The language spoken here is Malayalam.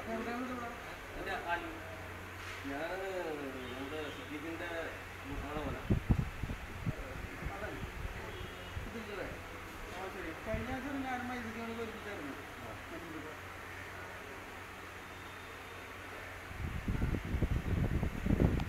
ഞാൻ നമ്മുടെ സിദ്ദീഖിൻ്റെ ആളെ പോലെ ഇതില്ലേ ശരി കഴിഞ്ഞ ആഴ്ച ഞാൻ മൈദിക്കാണ് ഒരുമിച്ചായിരുന്നു